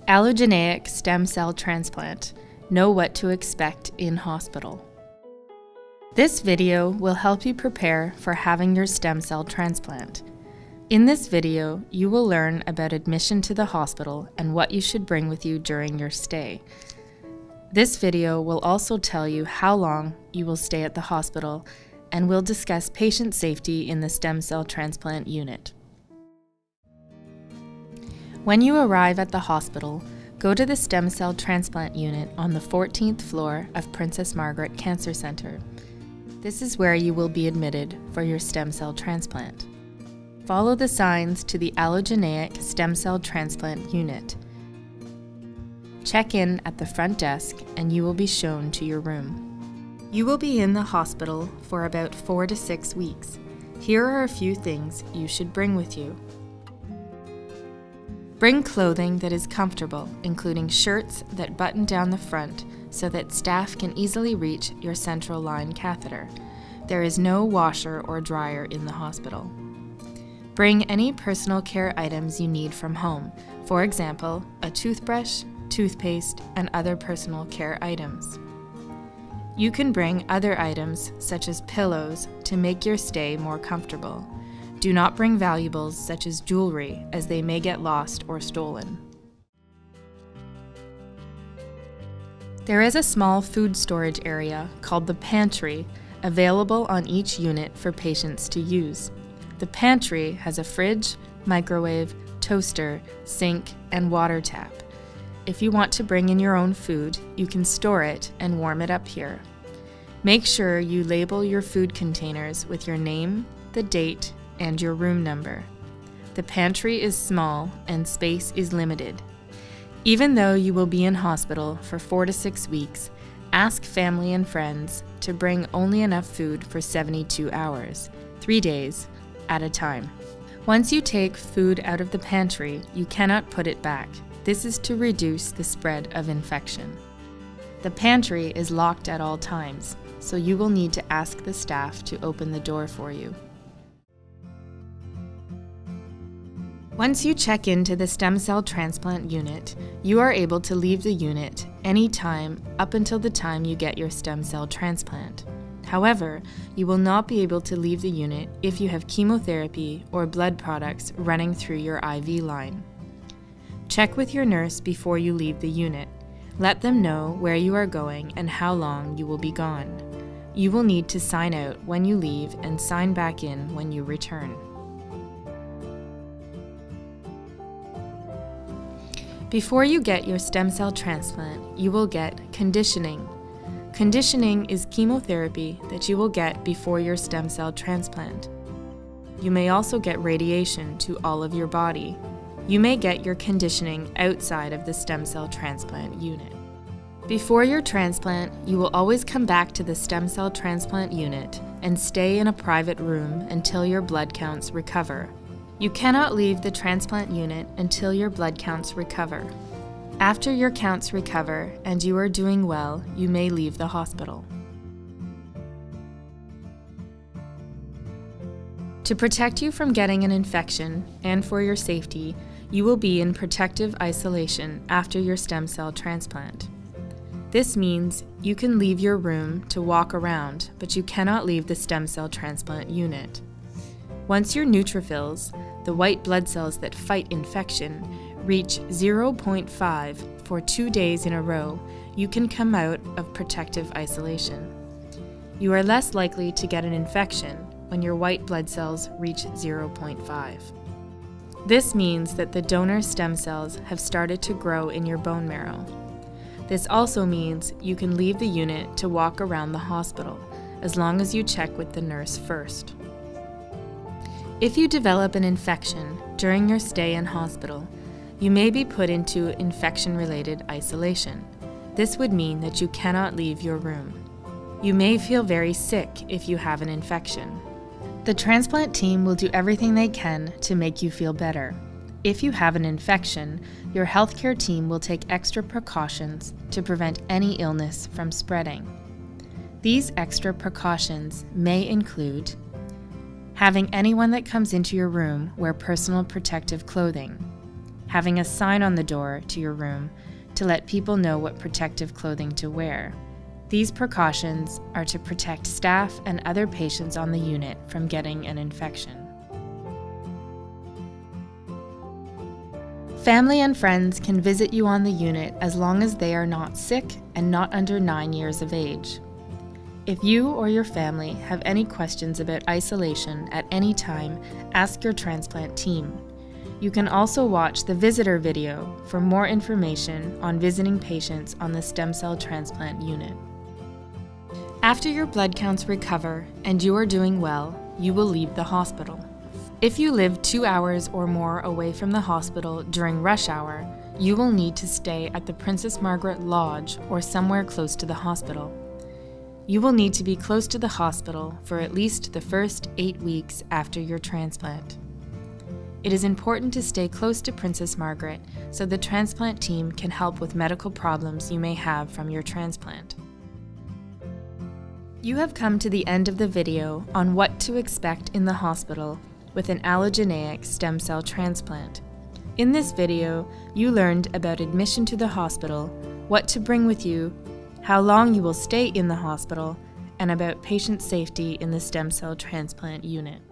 Allogeneic stem cell transplant. Know what to expect in hospital. This video will help you prepare for having your stem cell transplant. In this video, you will learn about admission to the hospital and what you should bring with you during your stay. This video will also tell you how long you will stay at the hospital, and we'll discuss patient safety in the stem cell transplant unit. When you arrive at the hospital, go to the stem cell transplant unit on the 14th floor of Princess Margaret Cancer Center. This is where you will be admitted for your stem cell transplant. Follow the signs to the Allogeneic stem cell transplant unit. Check in at the front desk and you will be shown to your room. You will be in the hospital for about 4 to 6 weeks. Here are a few things you should bring with you. Bring clothing that is comfortable, including shirts that button down the front so that staff can easily reach your central line catheter. There is no washer or dryer in the hospital. Bring any personal care items you need from home, for example, a toothbrush, toothpaste, and other personal care items. You can bring other items such as pillows to make your stay more comfortable. Do not bring valuables such as jewelry, as they may get lost or stolen. There is a small food storage area called the pantry available on each unit for patients to use. The pantry has a fridge, microwave, toaster, sink, and water tap. If you want to bring in your own food, you can store it and warm it up here. Make sure you label your food containers with your name, the date, and your room number. The pantry is small and space is limited. Even though you will be in hospital for 4 to 6 weeks, ask family and friends to bring only enough food for 72 hours, 3 days at a time. Once you take food out of the pantry, you cannot put it back. This is to reduce the spread of infection. The pantry is locked at all times, so you will need to ask the staff to open the door for you. Once you check into the stem cell transplant unit, you are able to leave the unit anytime up until the time you get your stem cell transplant. However, you will not be able to leave the unit if you have chemotherapy or blood products running through your IV line. Check with your nurse before you leave the unit. Let them know where you are going and how long you will be gone. You will need to sign out when you leave and sign back in when you return. Before you get your stem cell transplant, you will get conditioning. Conditioning is chemotherapy that you will get before your stem cell transplant. You may also get radiation to all of your body. You may get your conditioning outside of the stem cell transplant unit. Before your transplant, you will always come back to the stem cell transplant unit and stay in a private room until your blood counts recover. You cannot leave the transplant unit until your blood counts recover. After your counts recover and you are doing well, you may leave the hospital. To protect you from getting an infection and for your safety, you will be in protective isolation after your stem cell transplant. This means you can leave your room to walk around, but you cannot leave the stem cell transplant unit. Once your neutrophils, the white blood cells that fight infection, reach 0.5 for 2 days in a row, you can come out of protective isolation. You are less likely to get an infection when your white blood cells reach 0.5. This means that the donor stem cells have started to grow in your bone marrow. This also means you can leave the unit to walk around the hospital, as long as you check with the nurse first. If you develop an infection during your stay in hospital, you may be put into infection-related isolation. This would mean that you cannot leave your room. You may feel very sick if you have an infection. The transplant team will do everything they can to make you feel better. If you have an infection, your healthcare team will take extra precautions to prevent any illness from spreading. These extra precautions may include having anyone that comes into your room wear personal protective clothing, having a sign on the door to your room to let people know what protective clothing to wear. These precautions are to protect staff and other patients on the unit from getting an infection. Family and friends can visit you on the unit as long as they are not sick and not under 9 years of age. If you or your family have any questions about isolation at any time, ask your transplant team. You can also watch the visitor video for more information on visiting patients on the stem cell transplant unit. After your blood counts recover and you are doing well, you will leave the hospital. If you live 2 hours or more away from the hospital during rush hour, you will need to stay at the Princess Margaret Lodge or somewhere close to the hospital. You will need to be close to the hospital for at least the first 8 weeks after your transplant. It is important to stay close to Princess Margaret so the transplant team can help with medical problems you may have from your transplant. You have come to the end of the video on what to expect in the hospital with an allogeneic stem cell transplant. In this video, you learned about admission to the hospital, what to bring with you, how long you will stay in the hospital, and about patient safety in the stem cell transplant unit.